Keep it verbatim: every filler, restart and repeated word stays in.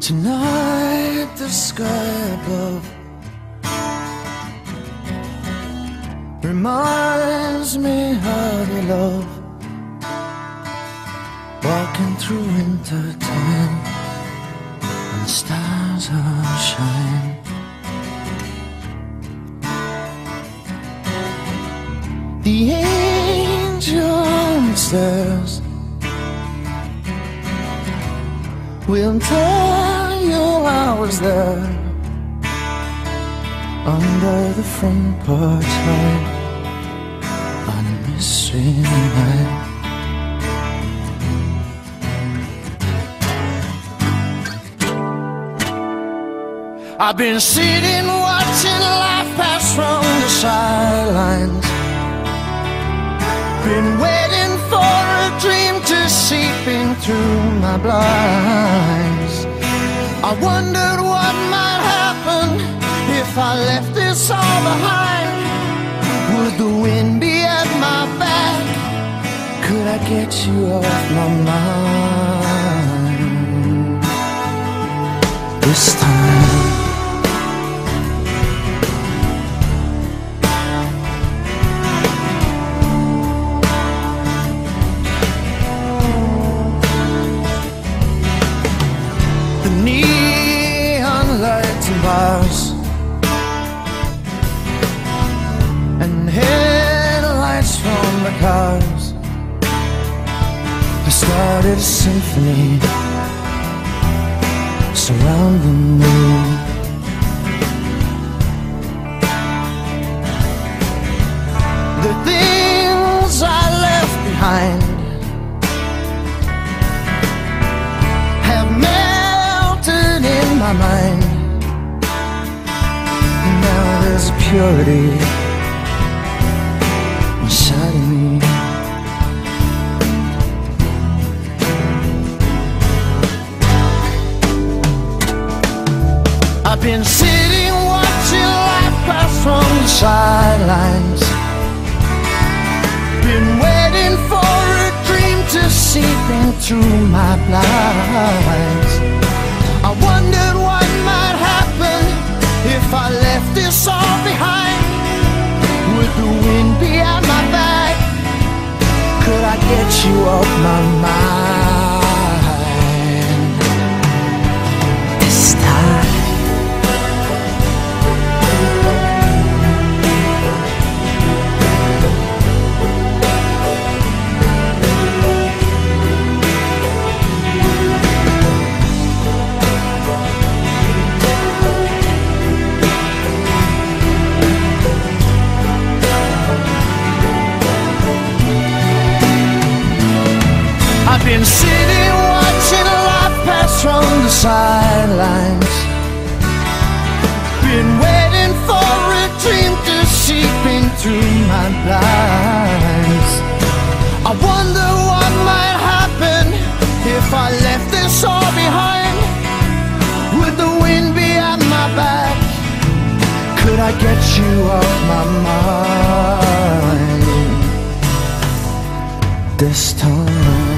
Tonight the sky above reminds me how to love. Walking through winter time and the stars are shine. The angel says we'll tell you I was there under the front porch light on a mystery night. I've been sitting watching life pass from the sidelines, been waiting for a dream to seep in through my blinds. I wondered what might happen if I left this all behind. Would the wind be at my back? Could I get you off my mind this time? Bars and headlights from the cars. I started a symphony surround the moon. The things I left behind have melted in my mind. There's a purity inside of me. I've been sitting watching life pass from the sidelines, been waiting for a dream to seep in through my blinds. I wondered what might happen if I left this all behind. Would the wind be at my back? Could I get you off my mind this time? I've been sitting watching life pass from the sidelines, been waiting for a dream to seep in through my blinds. I wonder what might happen if I left this all behind. Would the wind be at my back? Could I get you off my mind this time?